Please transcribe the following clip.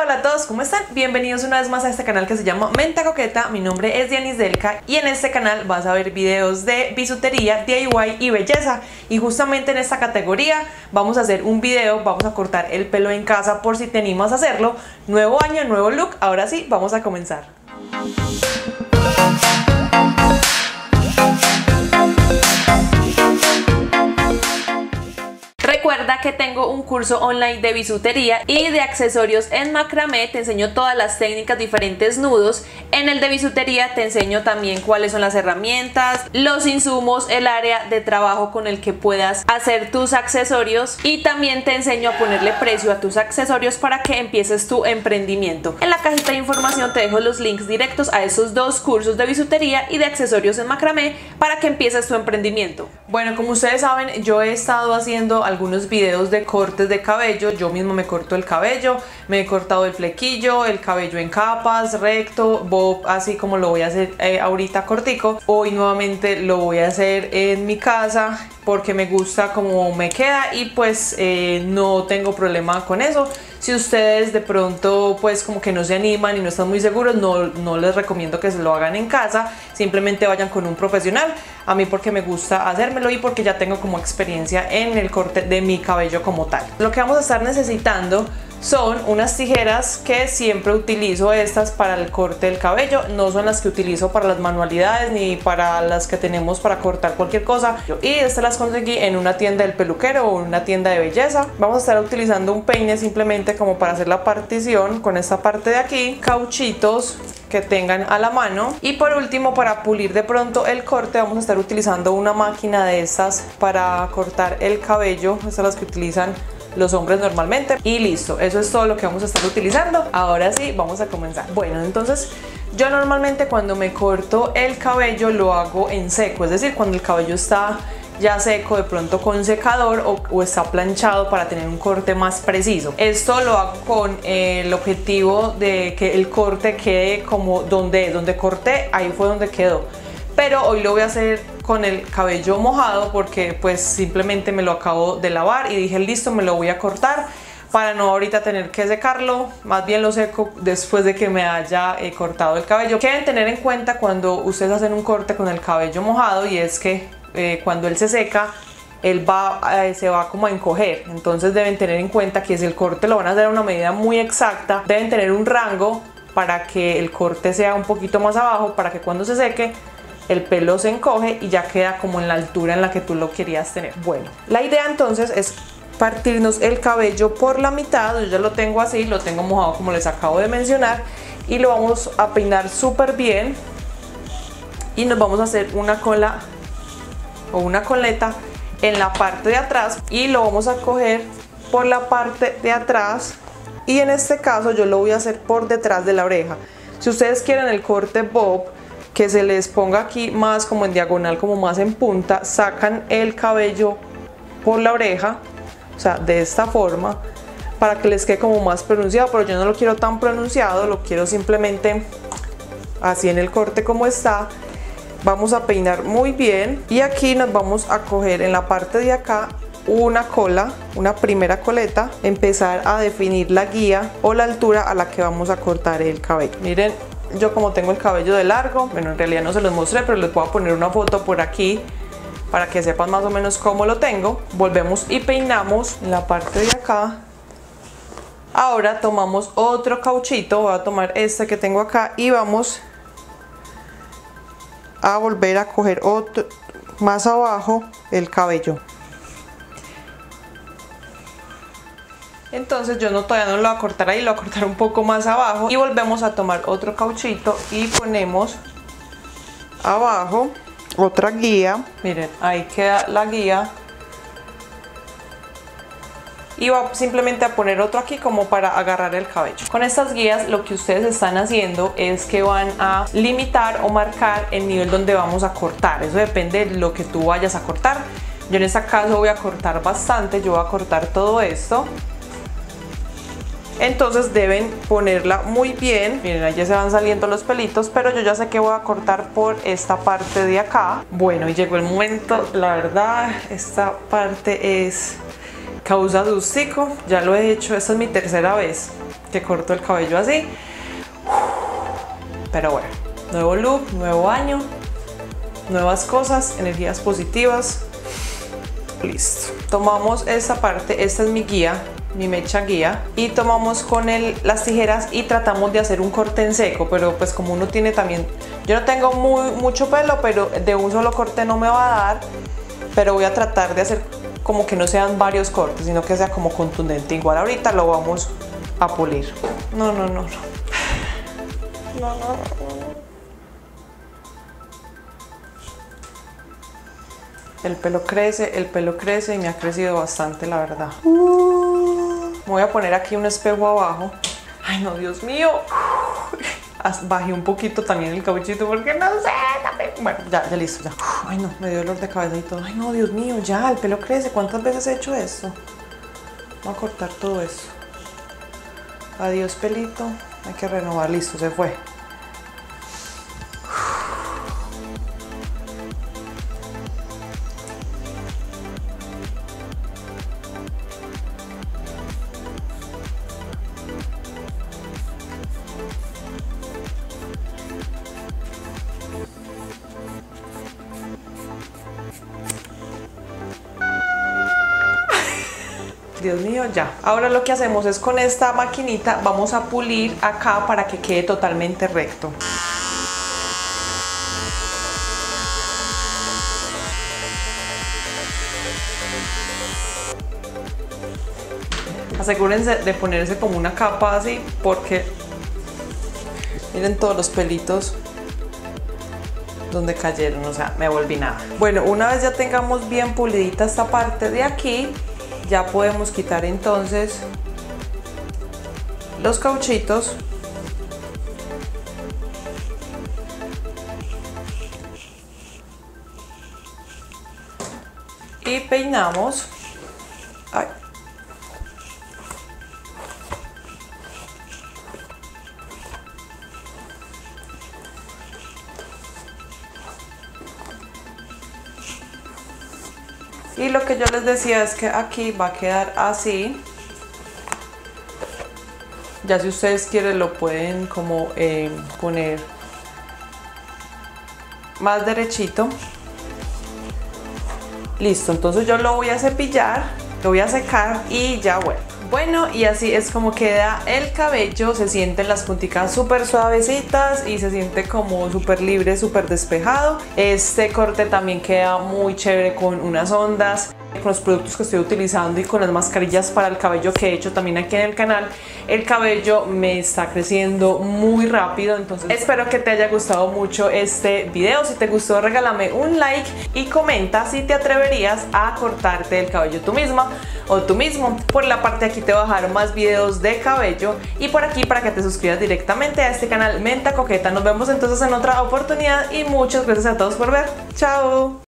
Hola a todos, ¿cómo están? Bienvenidos una vez más a este canal que se llama Mente Coqueta. Mi nombre es Dianis Delca y en este canal vas a ver videos de bisutería, DIY y belleza. Y justamente en esta categoría vamos a hacer un video, vamos a cortar el pelo en casa por si te animas a hacerlo. Nuevo año, nuevo look. Ahora sí, vamos a comenzar. Recuerda que tengo un curso online de bisutería y de accesorios en macramé. Te enseño todas las técnicas, diferentes nudos. En el de bisutería te enseño también cuáles son las herramientas, los insumos, el área de trabajo con el que puedas hacer tus accesorios, y también te enseño a ponerle precio a tus accesorios para que empieces tu emprendimiento. En la cajita de información te dejo los links directos a esos dos cursos de bisutería y de accesorios en macramé para que empieces tu emprendimiento. Bueno, como ustedes saben, yo he estado haciendo algunos videos de cortes de cabello. Yo mismo me corto el cabello, me he cortado el flequillo, el cabello en capas, recto, bob, así como lo voy a hacer ahorita cortico. Hoy nuevamente lo voy a hacer en mi casa porque me gusta como me queda y pues no tengo problema con eso. Si ustedes de pronto pues como que no se animan y no están muy seguros, no les recomiendo que se lo hagan en casa. Simplemente vayan con un profesional. A mí porque me gusta hacérmelo y porque ya tengo como experiencia en el corte de mi cabello como tal. Lo que vamos a estar necesitando son unas tijeras que siempre utilizo, estas para el corte del cabello. No son las que utilizo para las manualidades ni para las que tenemos para cortar cualquier cosa. Y estas las conseguí en una tienda del peluquero o una tienda de belleza. Vamos a estar utilizando un peine simplemente como para hacer la partición con esta parte de aquí, cauchitos que tengan a la mano, y por último, para pulir de pronto el corte, vamos a estar utilizando una máquina de estas para cortar el cabello. Estas son las que utilizan los hombres normalmente, y listo, eso es todo lo que vamos a estar utilizando. Ahora sí, vamos a comenzar. Bueno, entonces yo normalmente cuando me corto el cabello lo hago en seco, es decir, cuando el cabello está ya seco, de pronto con secador o está planchado, para tener un corte más preciso. Esto lo hago con el objetivo de que el corte quede como donde corté, ahí fue donde quedó. Pero hoy lo voy a hacer con el cabello mojado porque pues simplemente me lo acabo de lavar y dije listo, me lo voy a cortar para no ahorita tener que secarlo. Más bien lo seco después de que me haya cortado el cabello. ¿Qué deben tener en cuenta cuando ustedes hacen un corte con el cabello mojado? Y es que cuando él se seca, él se va como a encoger. Entonces deben tener en cuenta que si el corte lo van a hacer a una medida muy exacta, deben tener un rango para que el corte sea un poquito más abajo, para que cuando se seque el pelo se encoge y ya queda como en la altura en la que tú lo querías tener. Bueno, la idea entonces es partirnos el cabello por la mitad. Yo ya lo tengo así, lo tengo mojado como les acabo de mencionar, y lo vamos a peinar súper bien, y nos vamos a hacer una cola o una coleta en la parte de atrás, y lo vamos a coger por la parte de atrás, y en este caso yo lo voy a hacer por detrás de la oreja. Si ustedes quieren el corte bob, que se les ponga aquí más como en diagonal, como más en punta, sacan el cabello por la oreja, o sea, de esta forma, para que les quede como más pronunciado, pero yo no lo quiero tan pronunciado, lo quiero simplemente así en el corte como está. Vamos a peinar muy bien, y aquí nos vamos a coger en la parte de acá una cola, una primera coleta, empezar a definir la guía o la altura a la que vamos a cortar el cabello. Miren, yo como tengo el cabello de largo, bueno, en realidad no se los mostré, pero les voy a poner una foto por aquí para que sepan más o menos cómo lo tengo. Volvemos y peinamos en la parte de acá. Ahora tomamos otro cauchito, voy a tomar este que tengo acá, y vamos a volver a coger otro más abajo el cabello. Entonces yo todavía no lo voy a cortar ahí, lo voy a cortar un poco más abajo, y volvemos a tomar otro cauchito y ponemos abajo otra guía. Miren, ahí queda la guía, y va simplemente a poner otro aquí como para agarrar el cabello. Con estas guías lo que ustedes están haciendo es que van a limitar o marcar el nivel donde vamos a cortar. Eso depende de lo que tú vayas a cortar. Yo en este caso voy a cortar bastante, yo voy a cortar todo esto. Entonces deben ponerla muy bien. Miren, ahí ya se van saliendo los pelitos, pero yo ya sé que voy a cortar por esta parte de acá. Bueno, y llegó el momento, la verdad, esta parte es causa sustico. Ya lo he hecho, esta es mi tercera vez. que corto el cabello así. Pero bueno, nuevo look, nuevo año, nuevas cosas, energías positivas. Listo. Tomamos esta parte, esta es mi guía, mi mecha guía, y tomamos con las tijeras y tratamos de hacer un corte en seco, pero pues como uno tiene también, yo no tengo mucho pelo, pero de un solo corte no me va a dar, pero voy a tratar de hacer como que no sean varios cortes, sino que sea como contundente. Igual ahorita lo vamos a pulir. No. El pelo crece y me ha crecido bastante, la verdad. Me voy a poner aquí un espejo abajo. Ay, no, Dios mío. Bajé un poquito también el cabellito porque no sé. Bueno, ya listo, ya. Ay, no, me dio dolor de cabeza y todo. Ay, no, Dios mío, ya, el pelo crece. ¿Cuántas veces he hecho esto? Voy a cortar todo esto. Adiós, pelito. Hay que renovar, listo, se fue. Dios mío, ya. Ahora lo que hacemos es con esta maquinita vamos a pulir acá para que quede totalmente recto. Asegúrense de ponerse como una capa así porque miren todos los pelitos donde cayeron, o sea, me volví nada. Bueno, una vez ya tengamos bien pulidita esta parte de aquí, ya podemos quitar entonces los cauchitos y peinamos. Ay. Y lo que yo les decía es que aquí va a quedar así. Ya si ustedes quieren lo pueden como poner más derechito. Listo, entonces yo lo voy a cepillar, lo voy a secar y ya vuelvo. Bueno, y así es como queda el cabello. Se sienten las punticas súper suavecitas y se siente como súper libre, súper despejado. Este corte también queda muy chévere con unas ondas, con los productos que estoy utilizando y con las mascarillas para el cabello que he hecho también aquí en el canal. El cabello me está creciendo muy rápido, entonces espero que te haya gustado mucho este video. Si te gustó, regálame un like y comenta si te atreverías a cortarte el cabello tú misma o tú mismo. Por la parte de aquí te voy a dejar más videos de cabello y por aquí para que te suscribas directamente a este canal Menta Coqueta. Nos vemos entonces en otra oportunidad y muchas gracias a todos por ver. Chao.